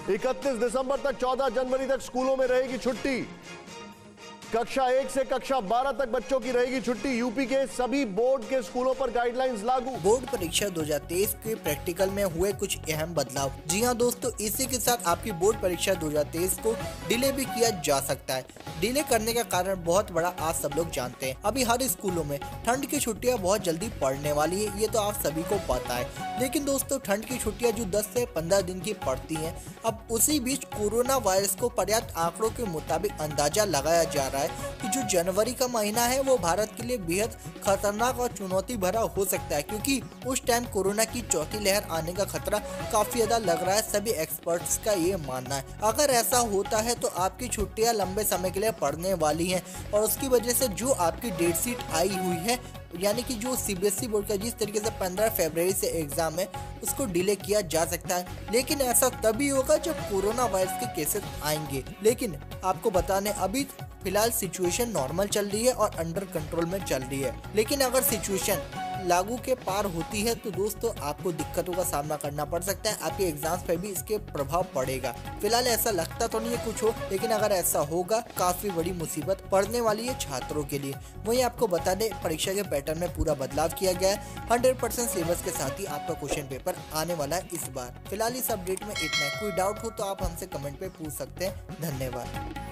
31 दिसंबर तक 14 जनवरी तक स्कूलों में रहेगी छुट्टी। कक्षा 1 से कक्षा 12 तक बच्चों की रहेगी छुट्टी। यूपी के सभी बोर्ड के स्कूलों पर गाइडलाइंस लागू। बोर्ड परीक्षा 2023 के प्रैक्टिकल में हुए कुछ अहम बदलाव। जी हां दोस्तों, इसी के साथ आपकी बोर्ड परीक्षा 2023 को डिले भी किया जा सकता है। डिले करने का कारण बहुत बड़ा आज सब लोग जानते हैं। अभी हर स्कूलों में ठंड की छुट्टियां बहुत जल्दी पड़ने वाली है, ये तो आप सभी को पता है। लेकिन दोस्तों, ठंड की छुट्टियां जो 10 से 15 दिन की पड़ती हैं, अब उसी बीच कोरोना वायरस को पर्याप्त आंकड़ों के मुताबिक अंदाजा लगाया जा रहा है कि जो जनवरी का महीना है वो भारत के लिए बेहद खतरनाक और चुनौती भरा हो सकता है, क्योंकि उस टाइम कोरोना की चौथी लहर आने का खतरा काफी ज्यादा लग रहा है। सभी एक्सपर्ट्स का ये मानना है। अगर ऐसा होता है तो आपकी छुट्टियां लंबे समय के लिए पड़ने वाली हैं और उसकी वजह से जो आपकी डेट शीट आई हुई है, यानी कि जो सीबीएसई बोर्ड का जिस तरीके से 15 फरवरी से एग्जाम है उसको डिले किया जा सकता है। लेकिन ऐसा तभी होगा जब कोरोना वायरस के केसेस आएंगे। लेकिन आपको बताने अभी फिलहाल सिचुएशन नॉर्मल चल रही है और अंडर कंट्रोल में चल रही है। लेकिन अगर सिचुएशन लागू के पार होती है तो दोस्तों आपको दिक्कतों का सामना करना पड़ सकता है। आपके एग्जाम्स पे भी इसके प्रभाव पड़ेगा। फिलहाल ऐसा लगता तो नहीं है कुछ हो, लेकिन अगर ऐसा होगा काफी बड़ी मुसीबत पड़ने वाली है छात्रों के लिए। वहीं आपको बता दें, परीक्षा के पैटर्न में पूरा बदलाव किया गया है। 100% सिलेबस के साथ ही आपका क्वेश्चन पेपर आने वाला है इस बार। फिलहाल इस अपडेट में इतना है। कोई डाउट हो तो आप हमसे कमेंट पे पूछ सकते हैं। धन्यवाद।